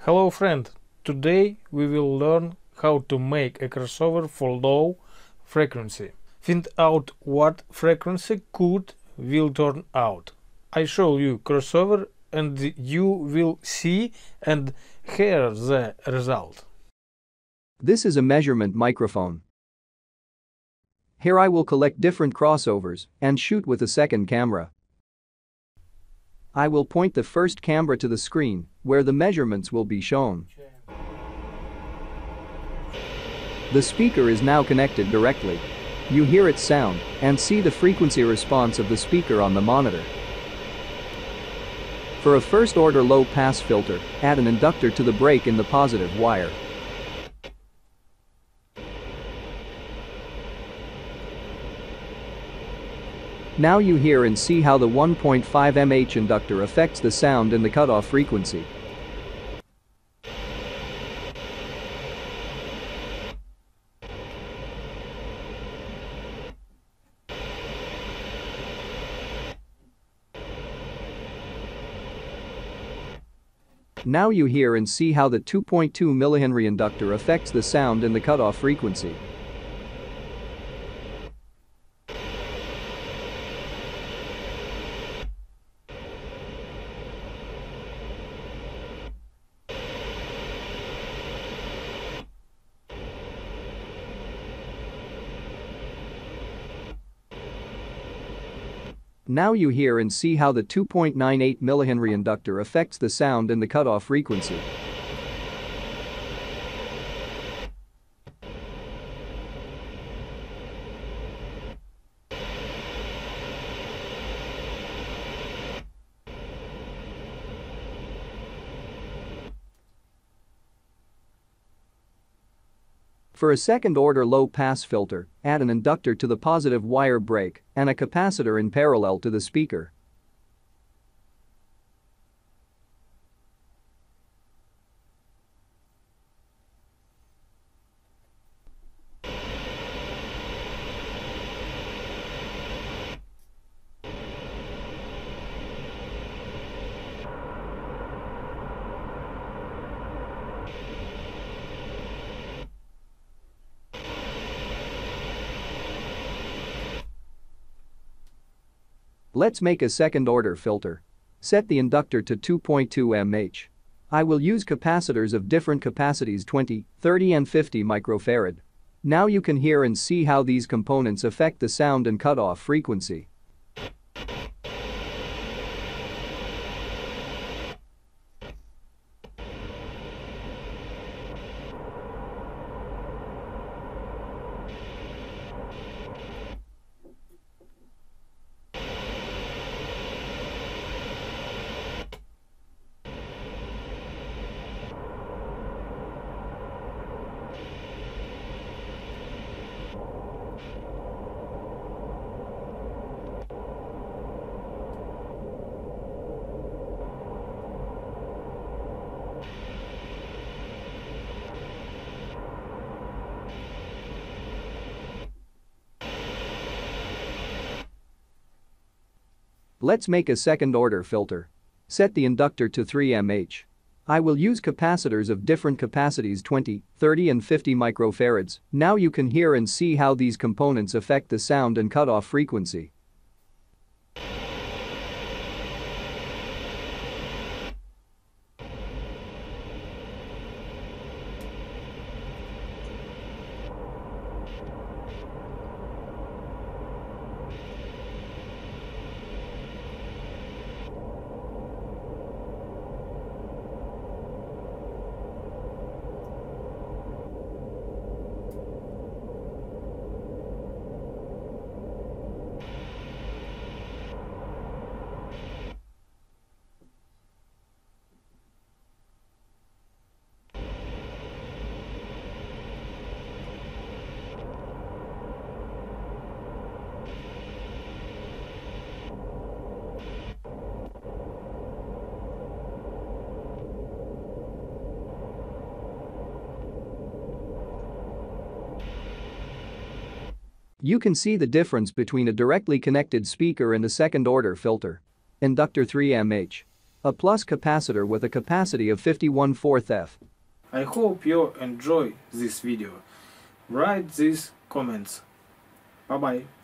Hello friend, today we will learn how to make a crossover for low frequency. Find out what frequency could will turn out. I show you crossover and you will see and hear the result. This is a measurement microphone. Here I will collect different crossovers and shoot with a second camera. I will point the first camera to the screen, where the measurements will be shown. The speaker is now connected directly. You hear its sound and see the frequency response of the speaker on the monitor. For a first-order low-pass filter, add an inductor to the break in the positive wire. Now you hear and see how the 1.5 mH inductor affects the sound in the cutoff frequency. Now you hear and see how the 2.2 mH inductor affects the sound in the cutoff frequency. Now you hear and see how the 2.98 mH inductor affects the sound in the cutoff frequency. For a second-order low-pass filter, add an inductor to the positive wire break and a capacitor in parallel to the speaker. Let's make a second-order filter. Set the inductor to 2.2 mH. I will use capacitors of different capacities 20, 30 and 50 microfarad. Now you can hear and see how these components affect the sound and cutoff frequency. Let's make a second-order filter. Set the inductor to 3 mH. I will use capacitors of different capacities 20, 30 and 50 microfarads. Now you can hear and see how these components affect the sound and cutoff frequency. You can see the difference between a directly connected speaker and a second-order filter. Inductor 3 mH. A plus capacitor with a capacity of 51/4 F. I hope you enjoy this video. Write these comments. Bye bye.